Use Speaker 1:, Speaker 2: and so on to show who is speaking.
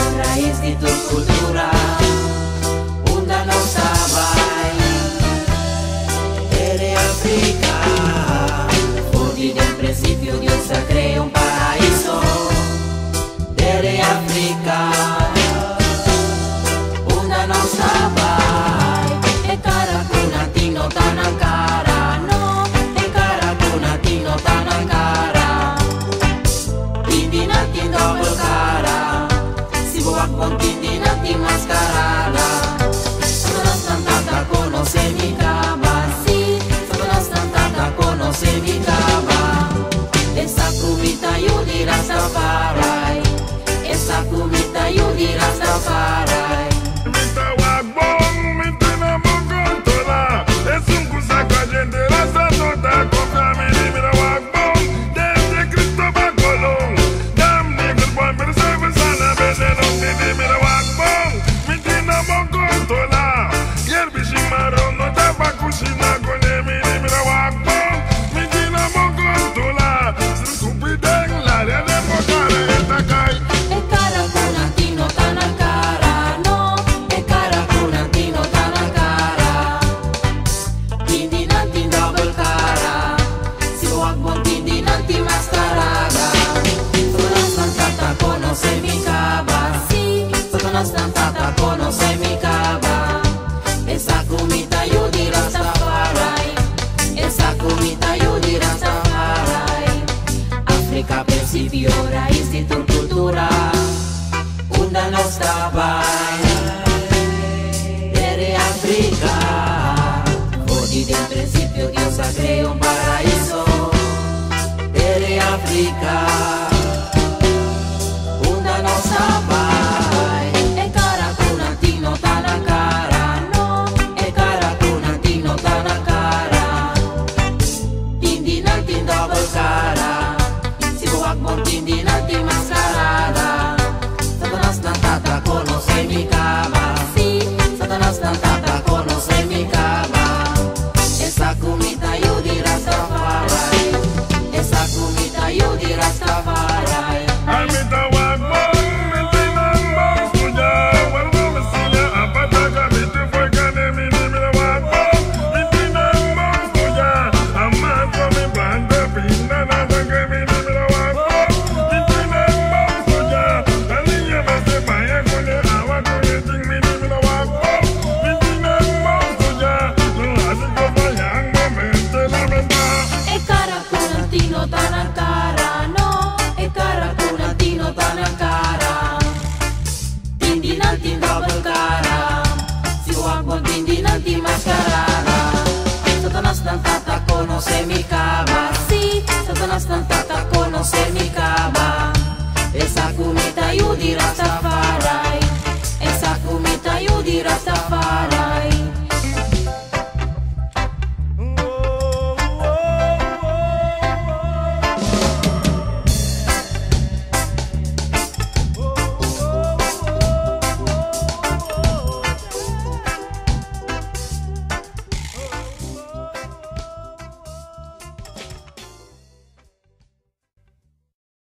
Speaker 1: Instituto Cultural, onde não estava era África, onde del principio Dios creó un paraíso. Era África, onde não estava e cara kunatino tanankara, no e cara kunatino tanankara, tindi nanti double cara. Buat kontindi nanti mascarada. Setelah tanta conoce mi cama, sí. Setelah tanta conoce mi cama. Esa cubita yo dirá Rastafari. Esa cubita yo dirá Rastafari.
Speaker 2: Mita wagbong, mita na mogontola. Es un cusaco gente rasta nota con family. Mira wagbong, desde Cristóbal Colón. Dam niggas born for the service and a better. Mira wagbong, mita na mogontola. Yer bishing maron no tapa kushina kone mini. Mira wagbong, mita na mogontola. Sin kupideng la de mokare etakai.
Speaker 1: E cara kunatino tanankara, no e cara kunatino tanankara. Tindi nanti double cara. Si wagbong tindi nanti mascarada. Setelah tanta conoce mi cama, sí. Setelah tanta conoce mi cama. Esa comida yo dirá Rastafari. Esa comida yo dirá Rastafari. África principio raíz de tu cultura, onde não estava era África, onde del principio Dios creó un paraíso. Era África, onde não estava e cara kunatino tanankara, no e cara kunatino tanankara, tindi nanti double cara. Si wagbong tindi nanti mascarada. Satanás tanta conoce mi cama, sí. Satanás tanta conoce mi cama. Esa comida yo dirá Rastafari. Esa comida yo dirá Rastafari.
Speaker 2: Amita wagbong, mita na mogontola. Walgo mesinya apataka miti foi kane mini. Mira wagbong, mita na mogontola. Amato mi banda pinda na zange mini. Mira wagbong, mita na mogontola. Aliya mase baya kone awa kone ting mini. Mira wagbong, mita na mogontola. Nulasi ko bayang momente lamenta.
Speaker 1: E cara kunatino tanankara, no e cara kunatino tanankara. Tindi nanti double cara. Si wagbong tindi nanti mascarada. Setelah tanta conoce mi cama, sí. Setelah tanta conoce mi cama.